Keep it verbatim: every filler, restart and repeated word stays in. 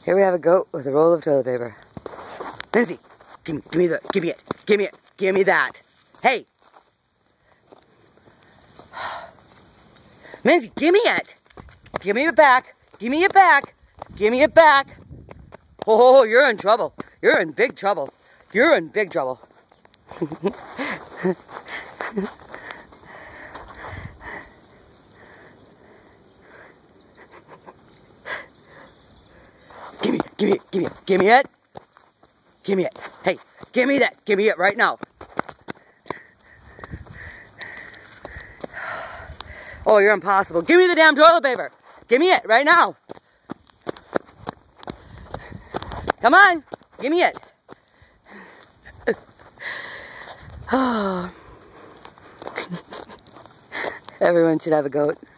Here we have a goat with a roll of toilet paper. Minzi, give me, give me the, give me it, give me it, give me that. Hey, Minzi, give me it. Give me it back. Give me it back. Give me it back. Oh, you're in trouble. You're in big trouble. You're in big trouble. Give me, give me, give me, give me it. Give me it. Hey, give me that. Give me it right now. Oh, you're impossible. Give me the damn toilet paper. Give me it right now. Come on. Give me it. Everyone should have a goat.